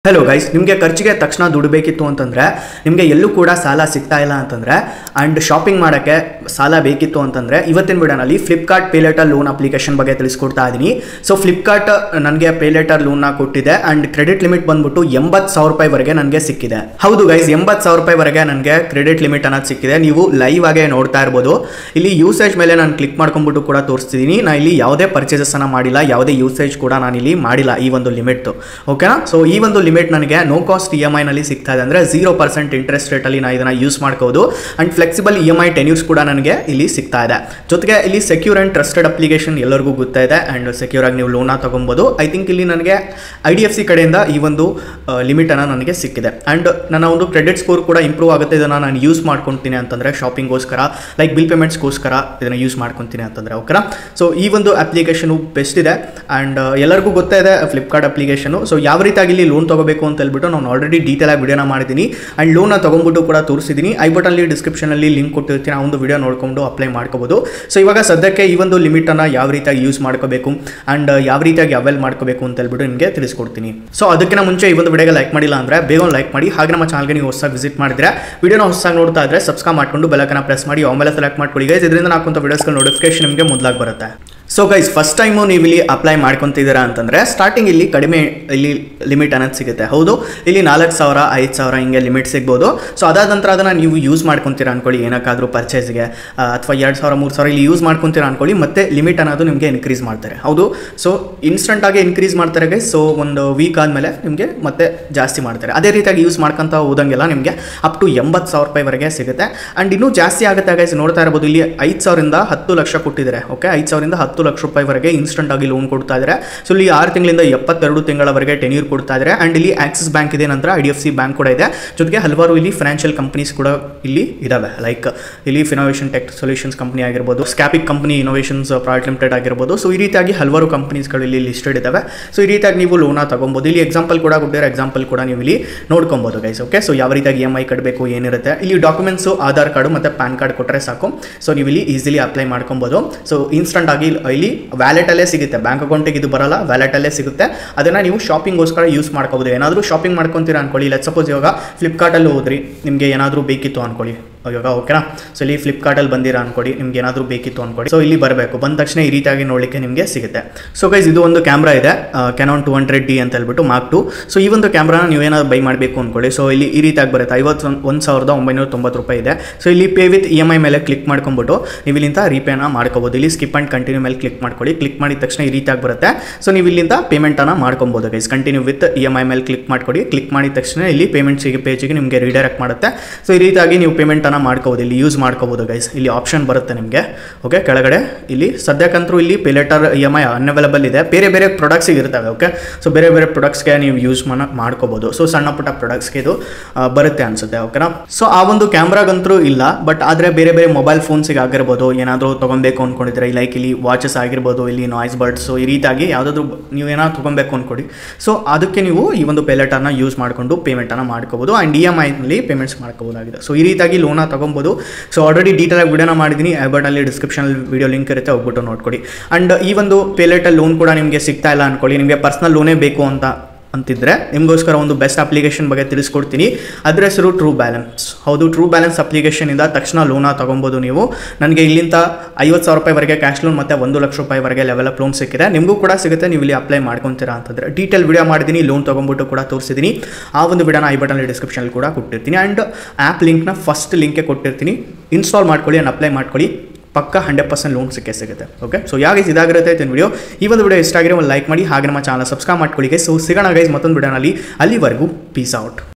Hello guys, ನಿಮಗೆ ಖರ್ಚಿಗೆ ತಕ್ಷಣ ದುಡ್ಡು ಬೇಕಿತ್ತು ಅಂತಂದರೆ, ನಿಮಗೆ ಎಲ್ಲೂ ಕೂಡ ಸಾಲ ಸಿಗ್ತಾ ಇಲ್ಲ ಅಂತಂದರೆ ಆ್ಯಂಡ್ ಶಾಪಿಂಗ್ ಮಾಡೋಕ್ಕೆ ಸಾಲ ಬೇಕಿತ್ತು ಅಂತಂದರೆ ಇವತ್ತಿನ ವಿಡಿಯೋನಲ್ಲಿ Flipkart pay later loan application ಬಗ್ಗೆ ತಿಳಿಸ್ಕೊಡ್ತಾ ಇದ್ದೀನಿ. ಸೊ ಫ್ಲಿಪ್ಕಾರ್ಟ್ ನನಗೆ ಪೇ ಲೇಟರ್ ಲೋನ್ನ ಕೊಟ್ಟಿದೆ ಆ್ಯಂಡ್ ಕ್ರೆಡಿಟ್ ಲಿಮಿಟ್ ಬಂದ್ಬಿಟ್ಟು 80,000 ರೂಪಾಯಿವರೆಗೆ ನನಗೆ ಸಿಕ್ಕಿದೆ. ಹೌದು ಗೈಸ್, 80,000 ರೂಪಾಯಿವರೆಗೆ ನನಗೆ ಕ್ರೆಡಿಟ್ ಲಿಮಿಟ್ ಅನ್ನೋದು ಸಿಕ್ಕಿದೆ. ನೀವು ಲೈವ್ ಆಗೇ ನೋಡ್ತಾ ಇರ್ಬೋದು. ಇಲ್ಲಿ ಯೂಸೇಜ್ ಮೇಲೆ ನಾನು ಕ್ಲಿಕ್ ಮಾಡ್ಕೊಂಡ್ಬಿಟ್ಟು ಕೂಡ ತೋರಿಸ್ತಿದ್ದೀನಿ. ನಾನು ಇಲ್ಲಿ ಯಾವುದೇ ಪರ್ಚೇಸನ್ನು ಮಾಡಿಲ್ಲ, ಯಾವುದೇ ಯೂಸೇಜ್ ಕೂಡ ನಾನಿಲ್ಲಿ ಮಾಡಿಲ್ಲ ಈ ಒಂದು ಲಿಮಿಟ್ದು. ಓಕೆನಾ? ಸೊ ಈ ಒಂದು ಲಿಮಿಟ್ ನನಗೆ ನೋ ಕಾಸ್ಟ್ EMI ನಲ್ಲಿ ಸಿಗ್ತಾ ಇದೆ, ಅಂದರೆ 0% ಇಂಟ್ರೆಸ್ಟ್ ರೇಟಲ್ಲಿ ನಾನು ಇದನ್ನು ಯೂಸ್ ಮಾಡ್ಕೋಬೋದು. ಆ್ಯಂಡ್ ಫ್ಲೆಕ್ಸಿಬಲ್ EMI ಟೆನ್ಯೂರ್ಸ್ ಕೂಡ ನನಗೆ ಇಲ್ಲಿ ಸಿಗ್ತಾ ಇದೆ. ಜೊತೆಗೆ ಇಲ್ಲಿ ಸೆಕ್ಯೂರ್ ಆ್ಯಂಡ್ ಟ್ರಸ್ಟೆಡ್ ಅಪ್ಲಿಕೇಶನ್ ಎಲ್ಲರಿಗೂ ಗೊತ್ತಾಯಿದೆ ಆ್ಯಂಡ್ ಸೆಕ್ಯೂರ್ ಆಗಿ ನೀವು ಲೋನ ತೊಗೊಬೋದು. ಐ ಥಿಂಕ್ ಇಲ್ಲಿ ನನಗೆ IDFC ಕಡೆಯಿಂದ ಈ ಒಂದು ಲಿಮಿಟನ್ನು ನನಗೆ ಸಿಕ್ಕಿದೆ. ಆ್ಯಂಡ್ ನನ್ನ ಒಂದು ಕ್ರೆಡಿಟ್ ಸ್ಕೋರ್ ಕೂಡ ಇಂಪ್ರೂವ್ ಆಗುತ್ತೆ. ಇದನ್ನು ನಾನು ಯೂಸ್ ಮಾಡ್ಕೊತೀನಿ ಅಂತಂದರೆ ಶಾಪಿಂಗ್ಗೋಸ್ಕರ, ಲೈಕ್ ಬಿಲ್ ಪೇಮೆಂಟ್ಸ್ಗೋಸ್ಕರ ಇದನ್ನು ಯೂಸ್ ಮಾಡ್ಕೊತೀನಿ ಅಂತಂದರೆ. ಓಕೆನಾ? ಸೊ ಈ ಒಂದು ಅಪ್ಲಿಕೇಶನು ಬೆಸ್ಟ್ ಇದೆ ಆ್ಯಂಡ್ ಎಲ್ಲರಿಗೂ ಗೊತ್ತಾಯಿದೆ ಫ್ಲಿಪ್ಕಾರ್ಟ್ ಅಪ್ಲಿಕೇಶನು. ಸೊ ಯಾವ ರೀತಿಯಾಗಿ ಇಲ್ಲಿ ಲೋನ್ ತೊಗೋಬೇಕು ಅಂತ ಹೇಳ್ಬಿಟ್ಟು ನಾನು ಆಲ್ರೆಡಿ ಡೀಟೇಲ್ ಆಗಿ ವಿಡಿಯೋನ ಮಾಡಿದ್ದೀನಿ ಆ್ಯಂಡ್ ಲೋನ್ನ ತೊಗೊಂಡ್ಬಿಟ್ಟು ಕೂಡ ತೋರಿಸಿದ್ದೀನಿ. ಐ ಬಟನ್ಲಿ ಡಿಸ್ಕ್ರಿಪ್ಷನಲ್ಲಿ ಲಿಂಕ್ ಕೊಟ್ಟಿರ್ತೀನಿ, ಆ ಒಂದು ವಿಡಿಯೋ ನೋಡ್ಕೊಂಡು ಅಪ್ಲೈ ಮಾಡ್ಕೋಬೋದು. ಸೊ ಇವಾಗ ಸದ್ಯಕ್ಕೆ ಈ ಒಂದು ಲಿಮಿಟನ್ನು ಯಾವ ರೀತಿಯಾಗಿ ಯೂಸ್ ಮಾಡ್ಕೋಬೇಕು ಆ್ಯಂಡ್ ಯಾವ ರೀತಿಯಾಗಿ ಅವೈಲ್ ಮಾಡ್ಕೋಬೇಕು ಅಂತ ಹೇಳ್ಬಿಟ್ಟು ನಿಮಗೆ ತಿಳಿಸ್ಕೊಡ್ತೀನಿ. ಸೊ ಅದಕ್ಕಿಂತ ಮುಂಚೆ ಈ ಒಂದು ವಿಡಿಯೋಗೆ ಲೈಕ್ ಮಾಡಿಲ್ಲ ಅಂದರೆ ಬೇಗ ಲೈಕ್ ಮಾಡಿ. ಹಾಗೆ ನಮ್ಮ ಚಾನಲ್ಗೆ ನೀವು ಹೊಸದಾಗಿ ವಿಸಿಟ್ ಮಾಡಿದ್ರೆ, ವಿಡಿಯೋನ ಹೊಸದಾಗಿ ನೋಡ್ತಾ ಇದ್ರೆ ಸಬ್ಸ್ಕ್ರೈಬ್ ಮಾಡ್ಕೊಂಡು ಬೆಲಕನ್ನ ಪ್ರೆಸ್ ಮಾಡಿ ಆಮೇಲೆ ಸೆಲೆಕ್ಟ್ ಮಾಡ್ಕೊಳ್ಳಿ ಗೈಸ್. ಇದರಿಂದ ನಾಕುವಂಥ ವಿಡಿಯೋಸ್ಗಳ ನೋಟಿಫಿಕೇಶನ್ ನಿಮಗೆ ಮೊದಲಾಗಿ ಬರುತ್ತೆ. ಸೊ ಗೈಸ್, ಫಸ್ಟ್ ಟೈಮು ನೀವು ಇಲ್ಲಿ ಅಪ್ಲೈ ಮಾಡ್ಕೊತಿದ್ದೀರಾ ಅಂತಂದರೆ ಸ್ಟಾರ್ಟಿಂಗ್ ಇಲ್ಲಿ ಕಡಿಮೆ ಇಲ್ಲಿ ಲಿಮಿಟ್ ಅನ್ನೋದು ಸಿಗುತ್ತೆ. ಹೌದು, ಇಲ್ಲಿ 4,000 5,000 ಹಿಂಗೆ ಲಿಮಿಟ್ ಸಿಗ್ಬೋದು. ಸೊ ಅದಾದ ನಂತರ ಅದನ್ನು ನೀವು ಯೂಸ್ ಮಾಡ್ಕೊತೀರಾ ಅಂದ್ಕೊಳ್ಳಿ, ಏನಕ್ಕಾದರೂ ಪರ್ಚೇಸ್ಗೆ ಅಥವಾ 2,000 3,000 ಇಲ್ಲಿ ಯೂಸ್ ಮಾಡ್ಕೊತೀರಾ ಅಂದ್ಕೊಳ್ಳಿ, ಮತ್ತೆ ಲಿಮಿಟ್ ಅನ್ನೋದು ನಿಮಗೆ ಇನ್ಕ್ರೀಸ್ ಮಾಡ್ತಾರೆ. ಹೌದು, ಸೊ ಇನ್ಸ್ಟೆಂಟಾಗಿ ಇನ್ಕ್ರೀಸ್ ಮಾಡ್ತಾರೆ ಗೈಸ್. ಸೊ ಒಂದು ವೀಕ್ ಆದಮೇಲೆ ನಿಮಗೆ ಮತ್ತೆ ಜಾಸ್ತಿ ಮಾಡ್ತಾರೆ. ಅದೇ ರೀತಿಯಾಗಿ ಯೂಸ್ ಮಾಡ್ಕೊತ ಹೋದಂಗೆಲ್ಲ ನಿಮಗೆ ಅಪ್ ಟು 80,000 ರೂಪಾಯಿವರೆಗೆ ಸಿಗುತ್ತೆ. ಆ್ಯಂಡ್ ಇನ್ನೂ ಜಾಸ್ತಿ ಆಗುತ್ತೆ ಗೈಸ್. ನೋಡ್ತಾ ಇರ್ಬೋದು, ಇಲ್ಲಿ 5,000ರಿಂದ 10 ಲಕ್ಷ ಕೊಟ್ಟಿದ್ದಾರೆ. ಓಕೆ, 5,000ರಿಂದ 10 ಲಕ್ಷ ರೂಪಾಯಿವರೆಗೆ ಇನ್ಸ್ಟೆಂಟ್ ಆಗಿ ಲೋನ್ ಕೊಡ್ತಾ ಇದ್ದಾರೆ. ಸೊ ಇಲ್ಲಿ 6 ತಿಂಗಳಿಂದ 72 ತಿಂಗಳವರೆಗೆ ಟೆನ್ಯೂರ್ ಕೊಡ್ತಾ ಇದ್ದಾರೆ. ಆ್ಯಂಡ್ ಇಲ್ಲಿ ಆಕ್ಸಿಸ್ ಬ್ಯಾಂಕ್ ಇದೆ, ನಂತರ IDFC ಬ್ಯಾಂಕ್ ಕೂಡ ಇದೆ. ಜೊತೆಗೆ ಹಲವಾರು ಇಲ್ಲಿ ಫೈನಾನ್ಷಿಯಲ್ ಕಂಪನೀಸ್ ಕೂಡ ಇಲ್ಲಿ ಇದಾವೆ. ಲೈಕ್ ಇಲ್ಲಿ ಫಿನೋವೇಷನ್ ಟೆಕ್ ಸೊಲ್ಯೂಷನ್ಸ್ ಕಂಪನಿ ಆಗಿರ್ಬೋದು, ಸ್ಕ್ಯಾಪಿಕ್ ಕಂಪನಿ ಇನೋವೇಷನ್ಸ್ ಪ್ರೈವೇಟ್ ಲಿಮಿಟೆಡ್ ಆಗಿರ್ಬೋದು. ಸೊ ಈ ರೀತಿಯಾಗಿ ಹಲವಾರು ಕಂಪನೀಸ್ಗಳು ಇಲ್ಲಿ ಲಿಸ್ಟೆಡ್ ಇದಾವೆ. ಸೊ ಈ ರೀತಿಯಾಗಿ ನೀವು ಲೋನ ತಗೊಬೋದು. ಇಲ್ಲಿ ಎಕ್ಸಾಂಪಲ್ ಕೂಡ ಕೊಟ್ಟಿರೋ ಎಕ್ಸಾಂಪಲ್ ಕೂಡ ನೀವು ಇಲ್ಲಿ ನೋಡ್ಕೊಬೋದು ಗೈಸ್. ಓಕೆ, ಸೊ ಯಾವ ರೀತಿಯಾಗಿ EMI ಕಟ್ಟಬೇಕು ಏನಿರುತ್ತೆ. ಇಲ್ಲಿ ಡಾಕ್ಯುಮೆಂಟ್ಸು ಆಧಾರ್ ಕಾರ್ಡು ಮತ್ತು ಪ್ಯಾನ್ ಕಾರ್ಡ್ ಕೊಟ್ಟರೆ ಸಾಕು. ಸೊ ನೀವು ಇಲ್ಲಿ ಈಸಿಲಿ ಅಪ್ಲೈ ಮಾಡ್ಕೊಬೋದು. ಸೊ ಇನ್ಸ್ಟೆಂಟ್ ಆಗಿ ಇಲ್ಲಿ ವ್ಯಾಲೆಟಲ್ಲೇ ಸಿಗುತ್ತೆ, ಬ್ಯಾಂಕ್ ಅಕೌಂಟಿಗೆ ಇದು ಬರಲ್ಲ, ವ್ಯಾಲೆಟಲ್ಲೇ ಸಿಗುತ್ತೆ. ಅದನ್ನು ನೀವು ಶಾಪಿಂಗ್ಗೋಸ್ಕರ ಯೂಸ್ ಮಾಡ್ಕೋಬೋದು. ಏನಾದರೂ ಶಾಪಿಂಗ್ ಮಾಡ್ಕೊತೀರಾ ಅಂದ್ಕೊಳ್ಳಿ, ಲೆಟ್ಸ್ ಸಪೋಸ್ ಇವಾಗ ಫ್ಲಿಪ್ಕಾರ್ಟಲ್ಲಿ ಹೋದ್ರಿ, ನಿಮಗೆ ಏನಾದರೂ ಬೇಕಿತ್ತು ಅಂದ್ಕೊಳ್ಳಿ ಇವಾಗ. ಓಕೆನಾ? ಸೊ ಇಲ್ಲಿ ಫ್ಲಿಪ್ಕಾರ್ಟಲ್ಲಿ ಬಂದಿರಾ ಅಂದ್ಕೊಳ್ಳಿ, ನಿಮ್ಗೆ ಏನಾದರೂ ಬೇಕಿತ್ತು ಅಂದ್ಕೊಳ್ಳಿ. ಸೊ ಇಲ್ಲಿ ಬರಬೇಕು, ಬಂದ ತಕ್ಷಣ ಈ ರೀತಿಯಾಗಿ ನೋಡಲಿಕ್ಕೆ ನಿಮಗೆ ಸಿಗುತ್ತೆ. ಸೊ ಗೈಸ್, ಇದು ಒಂದು ಕ್ಯಾಮ್ರಾ ಇದೆ, Canon 200D ಅಂತ ಹೇಳ್ಬಿಟ್ಟು Mark II. ಸೊ ಈ ಒಂದು ಕ್ಯಾಮ್ರಾನ ನೀವೇನಾದ್ರು ಬೈ ಮಾಡಬೇಕು ಅಂದ್ಕೊಳ್ಳಿ. ಸೊ ಇಲ್ಲಿ ಈ ರೀತಿಯಾಗಿ ಬರುತ್ತೆ, 51,990 ರೂಪಾಯಿ ಇದೆ. ಸೊ ಇಲ್ಲಿ ಪೇ ವಿತ್ EMI ಮೇಲೆ ಕ್ಲಿಕ್ ಮಾಡ್ಕೊಂಡ್ಬಿಟ್ಟು ನೀವು ಇಲ್ಲಿಂದ ರೀಪೇನ ಮಾಡ್ಕೋಬೋದು. ಇಲ್ಲಿ ಸ್ಕಿಪ್ ಆ್ಯಂಡ್ ಕಂಟಿನ್ಯೂ ಮೇಲೆ ಕ್ಲಿಕ್ ಮಾಡ್ಕೊಳ್ಳಿ. ಕ್ಲಿಕ್ ಮಾಡಿದ ತಕ್ಷಣ ಈ ರೀತಿಯಾಗಿ ಬರುತ್ತೆ. ಸೊ ನೀವು ಇಲ್ಲಿಂದ ಪೇಮೆಂಟನ್ನು ಮಾಡ್ಕೊಬೋದು ಗೈಸ್. ಕಂಟಿನ್ಯೂ ವಿತ್ EMI ಮೇಲೆ ಕ್ಲಿಕ್ ಮಾಡ್ಕೊಳ್ಳಿ. ಕ್ಲಿಕ್ ಮಾಡಿದ ತಕ್ಷಣ ಇಲ್ಲಿ ಪೇಜಿಗೆ ನಿಮಗೆ ರೀಡೈರೆಕ್ಟ್ ಮಾಡುತ್ತೆ. ಸೊ ಈ ರೀತಿಯಾಗಿ ನೀವು ಪೇಮೆಂಟ್ ಮಾಡ್ಕೋಬೋದು, ಇಲ್ಲಿ ಯೂಸ್ ಮಾಡ್ಕೋಬೋದು ಗೈಸ್. ಇಲ್ಲಿ ಆಪ್ಷನ್ ಬರುತ್ತೆ ನಿಮಗೆ. ಓಕೆ, ಕೆಳಗಡೆ ಇಲ್ಲಿ ಸದ್ಯಕ್ಕಂತೂ ಇಲ್ಲಿ ಪೇ ಲೇಟರ್ EMI ಅನ್ಅವೈಲಬಲ್ ಇದೆ. ಬೇರೆ ಬೇರೆ ಪ್ರಾಡಕ್ಟ್ಸಿಗೆ ಇರ್ತವೆ. ಓಕೆ, ಸೊ ಬೇರೆ ಬೇರೆ ಪ್ರಾಡಕ್ಟ್ಸ್ಗೆ ನೀವು ಯೂಸ್ ಮಾಡ್ಕೋಬೋದು. ಸೊ ಸಣ್ಣ ಪುಟ್ಟ ಪ್ರಾಡಕ್ಟ್ಸ್ಗೆ ಇದು ಬರುತ್ತೆ ಅನ್ಸುತ್ತೆ. ಓಕೆನಾ? ಸೊ ಆ ಒಂದು ಕ್ಯಾಮ್ರಾಗಂತೂ ಇಲ್ಲ, ಬಟ್ ಆದರೆ ಬೇರೆ ಬೇರೆ ಮೊಬೈಲ್ ಫೋನ್ಸಿಗೆ ಆಗಿರ್ಬೋದು, ಏನಾದರೂ ತೊಗೊಬೇಕು ಅಂದ್ಕೊಂಡಿದ್ರೆ, ಲೈಕ್ ಇಲ್ಲಿ ವಾಚಸ್ ಆಗಿರ್ಬೋದು, ಇಲ್ಲಿ ನಾಯ್ಸ್ ಬರ್ಡ್ಸು, ಈ ರೀತಿಯಾಗಿ ಯಾವುದಾದ್ರೂ ನೀವು ಏನಾದ್ರು ತೊಗೊಬೇಕು ಅಂದ್ಕೊಡಿ. ಸೊ ಅದಕ್ಕೆ ನೀವು ಈ ಒಂದು ಪೇ ಲೇಟರ್ನ ಯೂಸ್ ಮಾಡಿಕೊಂಡು ಪೇಮೆಂಟನ್ನು ಮಾಡ್ಕೋಬೋದು ಆ್ಯಂಡ್ EMIನಲ್ಲಿ ಪೇಮೆಂಟ್ಸ್ ಮಾಡ್ಕೋಬೋದಾಗಿದೆ. ಸೊ ಈ ರೀತಿಯಾಗಿ ಲೋನ ತೊಗೊಬೋದು. ಸೊ ಆಲ್ರೆಡಿ ಡೀಟೇಲ್ ಆಗಿ ವಿಡಿಯೋನ ಮಾಡಿದ್ದೀನಿ, ಐ ಬಟನ್ನಲ್ಲಿ ಡಿಸ್ಕ್ರಿಪ್ಷನಲ್ಲಿ ವಿಡಿಯೋ ಲಿಂಕ್ ಇರುತ್ತೆ, ಹೋಗ್ಬಿಟ್ಟು ನೋಡ್ಕೊಡಿ. ಆ್ಯಂಡ್ ಈ ಒಂದು ಪೇ ಲೇಟರ್ ಲೋನ್ ಕೂಡ ನಿಮಗೆ ಸಿಗ್ತಾ ಇಲ್ಲ ಅಂದ್ಕೊಳ್ಳಿ, ನಿಮಗೆ ಪರ್ಸ್ನಲ್ ಲೋನೇ ಬೇಕು ಅಂತಿದ್ರೆ ನಿಮಗೋಸ್ಕರ ಒಂದು ಬೆಸ್ಟ್ ಅಪ್ಲಿಕೇಶನ್ ಬಗ್ಗೆ ತಿಳಿಸ್ಕೊಡ್ತೀನಿ. ಅದರ ಹೆಸರು ಟ್ರೂ ಬ್ಯಾಲೆನ್ಸ್. ಹೌದು, ಟ್ರೂ ಬ್ಯಾಲೆನ್ಸ್ ಅಪ್ಲಿಕೇಶನಿಂದ ತಕ್ಷಣ ಲೋನ ತೊಗೊಬೋದು ನೀವು. ನನಗೆ ಇಲ್ಲಿಂದ 50,000 ರೂಪಾಯಿವರೆಗೆ ಕ್ಯಾಶ್ ಲೋನ್ ಮತ್ತು 1 ಲಕ್ಷ ರೂಪಾಯಿವರೆಗೆ ಲೆವೆಲ್ ಅಪ್ ಲೋನ್ ಸಿಕ್ಕಿದೆ. ನಿಮಗೂ ಕೂಡ ಸಿಗುತ್ತೆ, ನೀವು ಇಲ್ಲಿ ಅಪ್ಲೈ ಮಾಡ್ಕೊತೀರಾ ಅಂತಂದರೆ. ಡೀಟೇಲ್ ವಿಡಿಯೋ ಮಾಡಿದ್ದೀನಿ, ಲೋನ್ ತೊಗೊಂಬಿಟ್ಟು ಕೂಡ ತೋರಿಸಿದ್ದೀನಿ. ಆ ಒಂದು ವಿಡಿಯೋನ ಐ ಬಟನಲ್ಲಿ ಡಿಸ್ಕ್ರಿಪ್ಷನಲ್ಲಿ ಕೂಡ ಕೊಟ್ಟಿರ್ತೀನಿ. ಆ್ಯಂಡ್ ಆ್ಯಪ್ ಲಿಂಕ್ನ ಫಸ್ಟ್ ಲಿಂಕ್ಗೆ ಕೊಟ್ಟಿರ್ತೀನಿ. ಇನ್ಸ್ಟಾಲ್ ಮಾಡ್ಕೊಳ್ಳಿ ಆ್ಯಂಡ್ ಅಪ್ಲೈ ಮಾಡ್ಕೊಳ್ಳಿ, ಪಕ್ಕ 100% ಲೋನ್ ಸಿಗುತ್ತೆ. ಓಕೆ, ಸೊ ಯಾಕೆ ಇದಾಗಿರುತ್ತೆ ಅಂತ ವಿಡಿಯೋ. ಈ ಒಂದು ವಿಡಿಯೋ ಇಷ್ಟ ಆಗಿರೋ ಒಂದು ಲೈಕ್ ಮಾಡಿ, ಹಾಗೆ ನಮ್ಮ ಚಾನಲ್ ಸಬ್ಸ್ಕ್ರೈಬ್ ಮಾಡ್ಕೊಳ್ಳಿ. ಸೊ ಸಿಗೋಣ ಗೈಸ್ ಮತ್ತೊಂದು ವಿಡಿಯೋನಲ್ಲಿ. ಅಲ್ಲಿವರೆಗೂ ಪೀಸ್ ಔಟ್.